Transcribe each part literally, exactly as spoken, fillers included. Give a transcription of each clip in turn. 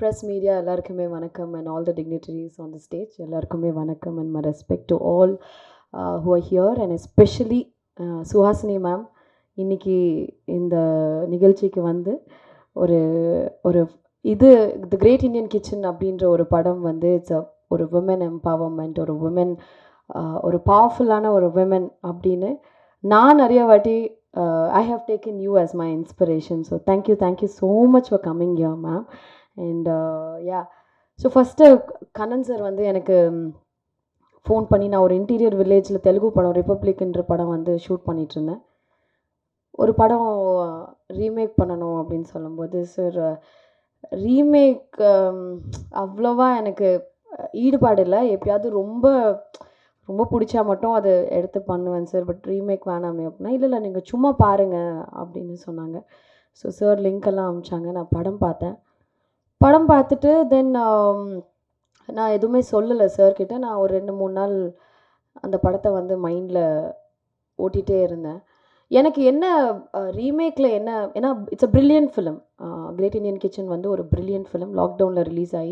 press media ellarkume vanakkam and all the dignitaries on the stage ellarkume vanakkam and my respect to all uh, who are here and especially uh, Suhasini ma'am இன்னைக்கு இந்த நிகழ்ச்சிக்கு வந்து ஒரு ஒரு இது தி great Indian kitchen அப்படின்ற ஒரு படம் வந்து இட்ஸ் ஒரு விமன் எம்பவர்மெண்ட் ஒரு விமன் ஒரு பவர்ஃபுல்லான ஒரு விமன் அப்படின்னு நான் நிறைய வாட்டி I have taken you as my inspiration so thank you thank you so much for coming here ma'am and yeah so first Kannan sir வந்து எனக்கு ஃபோன் பண்ணி நான் ஒரு இன்டீரியர் வில்லேஜில் தெலுங்கு படம் ரிப்பப்ளிக்ன்ற படம் வந்து ஷூட் பண்ணிகிட்ருந்தேன் ஒரு படம் ரீமேக் பண்ணணும் அப்படின்னு சொல்லும்போது சார் ரீமேக் அவ்வளோவா எனக்கு ஈடுபாடு இல்லை எப்பயாவது ரொம்ப ரொம்ப பிடிச்சா மட்டும் அதை எடுத்து பண்ணுவேன் சார் பட் ரீமேக் வேணாமே அப்படின்னா இல்லை இல்லை நீங்கள் சும்மா பாருங்கள் அப்படின்னு சொன்னாங்க ஸோ சார் லிங்க்கெல்லாம் அனுப்பிச்சாங்க நான் படம் பார்த்தேன் படம் பார்த்துட்டு தென் நான் எதுவுமே சொல்லலை சார்கிட்ட நான் ஒரு ரெண்டு மூணு நாள் அந்த படத்தை வந்து மைண்டில் ஓட்டிகிட்டே இருந்தேன் எனக்கு என்ன ரீமேக்கில் என்ன ஏன்னா it's a brilliant film great Indian kitchen வந்து ஒரு பிரில்லியன்ட் ஃபிலிம் லாக்டவுனில் ரிலீஸ் ஆகி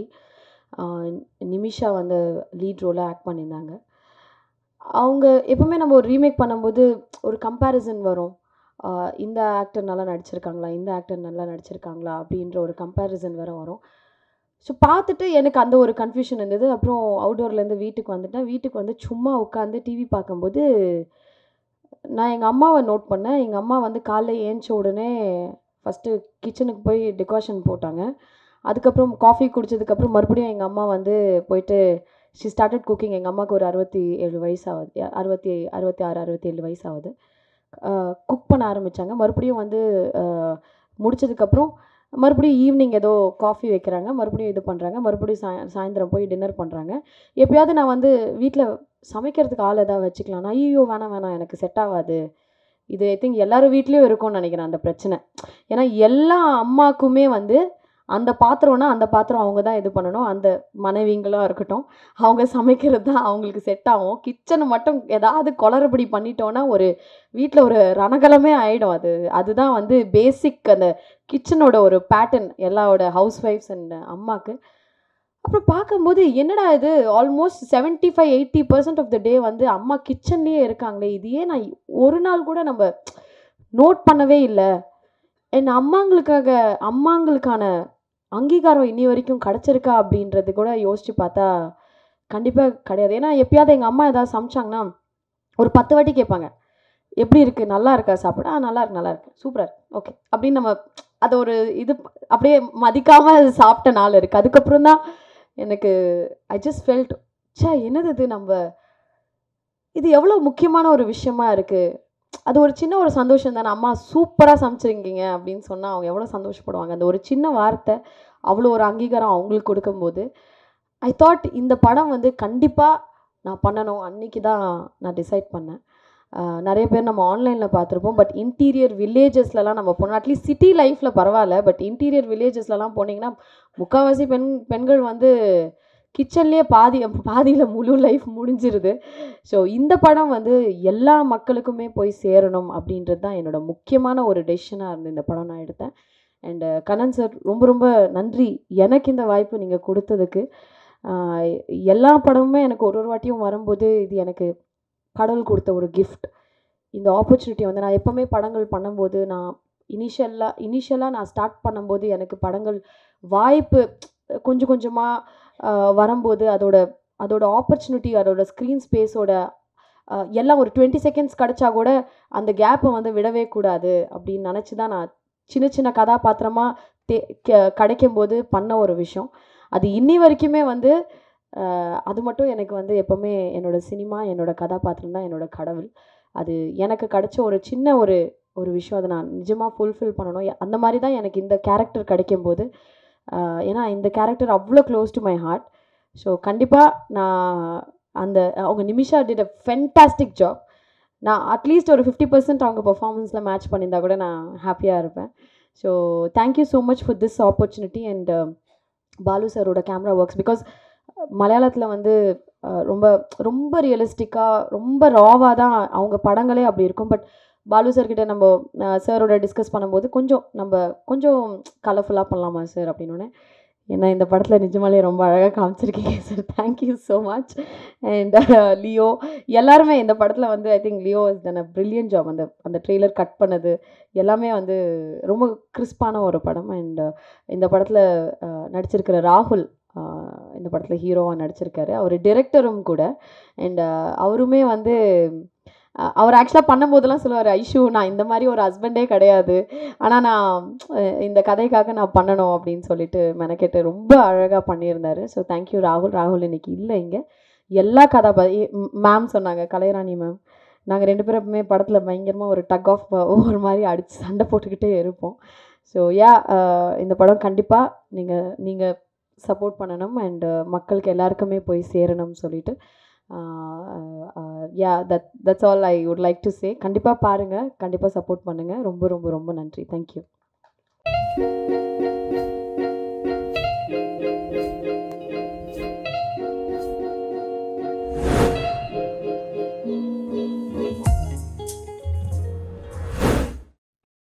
நிமிஷா வந்து லீட் ரோலாக ஆக்ட் பண்ணியிருந்தாங்க அவங்க எப்பவுமே நம்ம ஒரு ரீமேக் பண்ணும்போது ஒரு கம்பேரிசன் வரும் இந்த ஆக்டர் நல்லா நடிச்சிருக்காங்களா இந்த ஆக்டர் நல்லா நடிச்சிருக்காங்களா அப்படின்ற ஒரு கம்பேரிசன் வேறு வரும் ஸோ பார்த்துட்டு எனக்கு அந்த ஒரு கன்ஃபியூஷன் இருந்தது அப்புறம் அவுட்டோர்லேருந்து வீட்டுக்கு வந்துட்டேன் வீட்டுக்கு வந்து சும்மா உட்காந்து டிவி பார்க்கும்போது நான் எங்கள் அம்மாவை நோட் பண்ணேன் எங்கள் அம்மா வந்து காலைல ஏஞ்ச உடனே ஃபஸ்ட்டு கிச்சனுக்கு போய் டிகாஷன் போட்டாங்க அதுக்கப்புறம் காஃபி குடித்ததுக்கப்புறம் மறுபடியும் எங்கள் அம்மா வந்து போயிட்டு ஷி ஸ்டார்டட் குக்கிங் எங்கள் அம்மாவுக்கு ஒரு அறுபத்தி ஏழு வயசு ஆகுது அறுபத்தி அறுபத்தி ஆறு அறுபத்தி ஏழு வயசு ஆகுது குக் பண்ண ஆரம்பித்தாங்க மறுபடியும் வந்து முடித்ததுக்கப்புறம் மறுபடியும் ஈவினிங் ஏதோ காஃபி வைக்கிறாங்க மறுபடியும் இது பண்ணுறாங்க மறுபடியும் சாய் சாயந்தரம் போய் டின்னர் பண்ணுறாங்க எப்போயாவது நான் வந்து வீட்டில் சமைக்கிறதுக்கு ஆள் எதாவது வச்சுக்கலாம் ஐயோ வேணாம் வேணாம் எனக்கு செட் ஆகாது இது ஐ திங்க் எல்லாரும் வீட்லேயும் இருக்கும்னு நினைக்கிறேன் அந்த பிரச்சனை ஏன்னா எல்லா அம்மாக்குமே வந்து அந்த பாத்திரம்னா அந்த பாத்திரம் அவங்க தான் இது பண்ணணும் அந்த மனைவிங்களாக இருக்கட்டும் அவங்க சமைக்கிறது தான் அவங்களுக்கு செட் ஆகும் கிச்சனை மட்டும் ஏதாவது குளறுபடி பண்ணிட்டோன்னா ஒரு வீட்டில் ஒரு ரணகலமே ஆகிடும் அது அதுதான் வந்து பேசிக் அந்த கிச்சனோட ஒரு பேட்டர்ன் எல்லாரோட ஹவுஸ் ஒய்ஃப்ஸ் அண்ட் அம்மாவுக்கு அப்புறம் பார்க்கும்போது என்னடா இது almost seventy five eighty percent of the day வந்து அம்மா கிச்சன்லேயே இருக்காங்களே இது ஏன் நான் ஒரு நாள் கூட நம்ம நோட் பண்ணவே இல்லை என் அம்மாங்களுக்காக அம்மாங்களுக்கான அங்கீகாரம் இன்னி வரைக்கும் கிடச்சிருக்கா அப்படின்றது கூட யோசித்து பார்த்தா கண்டிப்பாக கிடையாது ஏன்னா எப்பயாவது எங்கள் அம்மா ஏதாவது சமைச்சாங்கன்னா ஒரு பத்து வாட்டி கேட்பாங்க எப்படி இருக்குது நல்லா இருக்கா சாப்பிட ஆ நல்லா இருக்கு நல்லா இருக்கு சூப்பராக இருக்கு ஓகே அப்படின்னு நம்ம அதை ஒரு இது அப்படியே மதிக்காமல் சாப்பிட்ட நாள் இருக்குது அதுக்கப்புறம் தான் எனக்கு ஐ ஜஸ்ட் ஃபெல்ட் சே என்னது இது நம்ம இது எவ்வளோ முக்கியமான ஒரு விஷயமா இருக்குது அது ஒரு சின்ன ஒரு சந்தோஷம் தானே அம்மா சூப்பராக சமைச்சிருக்கீங்க அப்படின்னு சொன்னால் அவங்க எவ்வளோ சந்தோஷப்படுவாங்க அந்த ஒரு சின்ன வார்த்தை அவ்வளோ ஒரு அங்கீகாரம் அவங்களுக்கு கொடுக்கும்போது ஐ தாட் இந்த படம் வந்து கண்டிப்பாக நான் பண்ணணும் அன்றைக்கி தான் நான் டிசைட் பண்ணேன் நிறைய பேர் நம்ம ஆன்லைனில் பார்த்துருப்போம் பட் இன்டீரியர் வில்லேஜஸ்லலாம் நம்ம போனோம் அட்லீஸ்ட் சிட்டி லைஃப்பில் பரவாயில்ல பட் இன்டீரியர் வில்லேஜஸ்லலாம் போனீங்கன்னா முக்கால்வாசி பெண் பெண்கள் வந்து கிச்சன்லேயே பாதி பாதியில் முழு லைஃப் முடிஞ்சிருது ஸோ இந்த படம் வந்து எல்லா மக்களுக்குமே போய் சேரணும் அப்படின்றது தான் என்னோட முக்கியமான ஒரு டெசிஷனாக இருந்து இந்த படம் நான் எடுத்தேன் அண்டு கண்ணன் சார் ரொம்ப ரொம்ப நன்றி எனக்கு இந்த வாய்ப்பு நீங்கள் கொடுத்ததுக்கு எல்லா படமுமே எனக்கு ஒரு ஒரு வாட்டியும் வரும்போது இது எனக்கு கடவுள் கொடுத்த ஒரு கிஃப்ட் இந்த ஆப்பர்ச்சுனிட்டி வந்து நான் எப்போவுமே படங்கள் பண்ணும்போது நான் இனிஷியலாக இனிஷியலாக நான் ஸ்டார்ட் பண்ணும்போது எனக்கு படங்கள் வாய்ப்பு கொஞ்சம் கொஞ்சமாக வரும்போது அதோட அதோட ஆப்பர்ச்சுனிட்டி அதோட ஸ்க்ரீன் ஸ்பேஸோட எல்லாம் ஒரு டுவெண்ட்டி செகண்ட்ஸ் கிடச்சா கூட அந்த கேப்பை வந்து விடவே கூடாது அப்படின்னு நினச்சி தான் நான் சின்ன சின்ன கதாபாத்திரமாக தே கிடைக்கும்போது பண்ண ஒரு விஷயம் அது இன்னி வரைக்குமே வந்து அது மட்டும் எனக்கு வந்து எப்போவுமே என்னோடய சினிமா என்னோடய கதாபாத்திரம் தான் என்னோடய கடவுள் அது எனக்கு கிடைச்ச ஒரு சின்ன ஒரு ஒரு விஷயம் அதை நான் நிஜமாக ஃபுல்ஃபில் பண்ணணும் அந்த மாதிரி தான் எனக்கு இந்த கேரக்டர் கிடைக்கும்போது ஏன்னா இந்த கேரக்டர் அவ்வளோ close to my heart so கண்டிப்பாக நான் அந்த அவங்க Nimisha did a fantastic job நான் அட்லீஸ்ட் ஒரு ஃபிஃப்டி பர்சன்ட் அவங்க பர்ஃபார்மன்ஸில் மேட்ச் பண்ணியிருந்தா கூட நான் ஹாப்பியாக இருப்பேன் so thank you so much for this opportunity and Balu சாரோட கேமரா ஒர்க்ஸ் பிகாஸ் மலையாளத்தில் வந்து ரொம்ப ரொம்ப ரியலிஸ்டிக்காக ரொம்ப ராவாக தான் அவங்க படங்களே அப்படி இருக்கும் பட் பாலு சார்கிட்ட நம்ம சாரோட டிஸ்கஸ் பண்ணும்போது கொஞ்சம் நம்ம கொஞ்சம் கலர்ஃபுல்லாக பண்ணலாமா சார் அப்படின்னோடனே ஏன்னா இந்த படத்தில் நிஜமாலே ரொம்ப அழகாக காமிச்சிருக்கீங்க sir. Thank you so much. And Leo எல்லாருமே இந்த படத்தில் வந்து I think Leo is done a brilliant job. அந்த அந்த ட்ரெய்லர் கட் பண்ணது எல்லாமே வந்து ரொம்ப கிறிஸ்பான ஒரு படம். அண்ட் இந்த படத்தில் நடிச்சிருக்கிற ராகுல் இந்த படத்தில் ஹீரோவாக நடிச்சிருக்காரு. அவர் டிரெக்டரும் கூட. அண்ட் அவருமே வந்து அவர் ஆக்சுவலாக பண்ணும்போதெல்லாம் சொல்லுவார், ஐஷு நான் இந்த மாதிரி ஒரு ஹஸ்பண்டே கிடையாது, ஆனால் நான் இந்த கதைக்காக நான் பண்ணணும் அப்படின்னு சொல்லிட்டு மெனக்கெட்டு ரொம்ப அழகாக பண்ணியிருந்தார். ஸோ தேங்க்யூ ராகுல். ராகுல் இன்னைக்கு இல்லை இங்கே. எல்லா கதாபாதி மேம் சொன்னாங்க, கலைராணி மேம், நாங்கள் ரெண்டு பேருமே படத்தில் பயங்கரமாக ஒரு டக் ஆஃப் ஒவ்வொரு மாதிரி அடித்து சண்டை போட்டுக்கிட்டே இருப்போம். ஸோ யா இந்த படம் கண்டிப்பாக நீங்கள் நீங்கள் சப்போர்ட் பண்ணணும் அண்ட் மக்களுக்கு எல்லாருக்குமே போய் சேரணும்னு சொல்லிட்டு yeah that that's all I would like to say. கண்டிப்பாக பாருங்கள், கண்டிப்பாக சப்போர்ட் பண்ணுங்கள். ரொம்ப ரொம்ப ரொம்ப நன்றி. தேங்க்யூ.